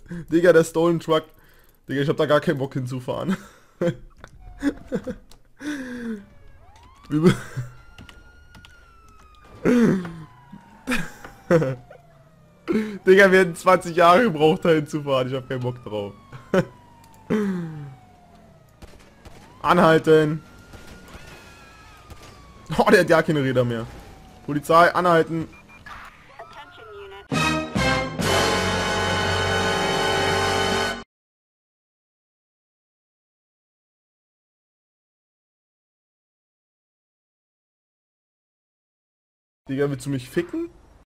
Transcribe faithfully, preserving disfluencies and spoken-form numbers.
Digga, der Stolen Truck. Digga, ich hab da gar keinen Bock hinzufahren. Übel. Digga, wir hätten zwanzig Jahre gebraucht, da hinzufahren. Ich hab keinen Bock drauf. Anhalten. Oh, der hat ja keine Räder mehr. Polizei, anhalten. Digga, willst du mich ficken?